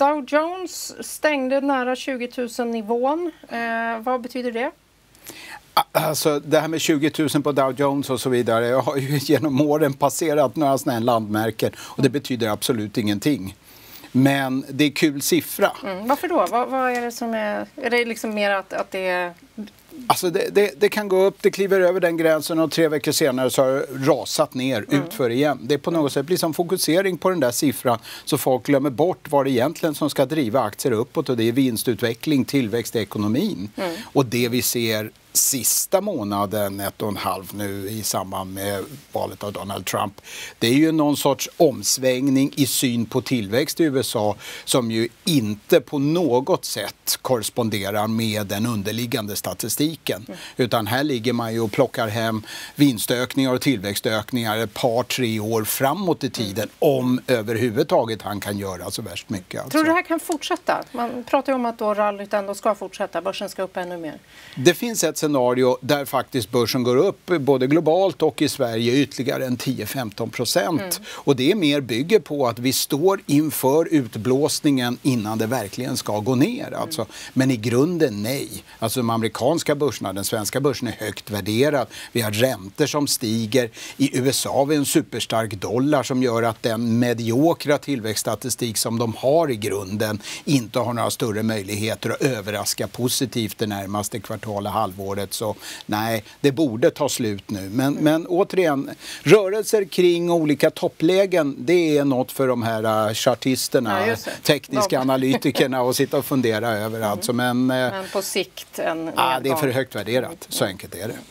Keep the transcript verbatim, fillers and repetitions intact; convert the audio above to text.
Dow Jones stängde nära tjugo tusen nivån. Eh, vad betyder det? Alltså det här med tjugo tusen på Dow Jones och så vidare, jag har ju genom åren passerat några sådana här landmärken och det betyder absolut ingenting. Men det är kul siffra. Mm, varför då? Vad, vad är det som är... Är det liksom mer att, att det är... Alltså det, det, det kan gå upp, det kliver över den gränsen och tre veckor senare så har det rasat ner, mm. utför igen. Det är på något sätt liksom fokusering på den där siffran så folk glömmer bort vad det egentligen som ska driva aktier uppåt, och det är vinstutveckling, tillväxt i ekonomin. Mm. Och det vi ser sista månaden, ett och en halv nu i samband med valet av Donald Trump, det är ju någon sorts omsvängning i syn på tillväxt i U S A som ju inte på något sätt korresponderar med den underliggande statistiken. Mm. Utan här ligger man ju och plockar hem vinstökningar och tillväxtökningar ett par, tre år framåt i tiden, mm. om överhuvudtaget han kan göra så värst mycket. Alltså. Tror du det här kan fortsätta? Man pratar ju om att då rallyt ändå ska fortsätta, börsen ska upp ännu mer. Det finns ett scenario där faktiskt börsen går upp både globalt och i Sverige ytterligare en tio till femton procent. Mm. Och det mer bygger på att vi står inför utblåsningen innan det verkligen ska gå ner. Mm. Alltså. Men i grunden nej. Alltså de amerikanska börserna, den svenska börsen är högt värderad. Vi har räntor som stiger. I U S A har vi en superstark dollar som gör att den mediokra tillväxtstatistik som de har i grunden inte har några större möjligheter att överraska positivt det närmaste kvartalet, halvåret. Så nej, det borde ta slut nu. Men, mm. men återigen, rörelser kring olika topplägen, det är något för de här uh, chartisterna, ja, tekniska de. analytikerna att sitta och fundera över. Mm. Alltså, men, uh, men på sikt en ja, det är för högt värderat. Så enkelt är det.